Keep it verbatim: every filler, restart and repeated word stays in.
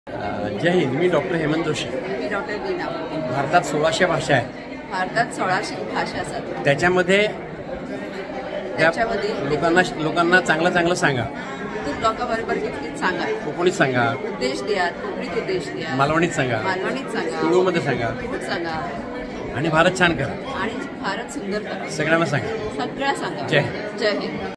जय हिंद. मी डॉक्टर हेमंत जोशी. मी डॉक्टर वीरा. भारतात सोळाशे भाषा आहेत. भारतात सोळाशे भाषा असतात. त्याच्यामध्ये त्याच्यामध्ये लोकांना लोकांना चांगलं चांगलं सांगा. तू लोकांबरोबर किती सांगा. कोकणीत सांगा, उद्देश द्या, कोकणीत उद्देश द्या, मालवणीत सांगा, मालवणीत सांगा, तुळूमध्ये सांगा, तुळूत सांगा आणि भारत छान करा आणि भारत सुंदर करा. सगळ्यांना सांगा. सगळ्या सांगा. जय जय हिंद.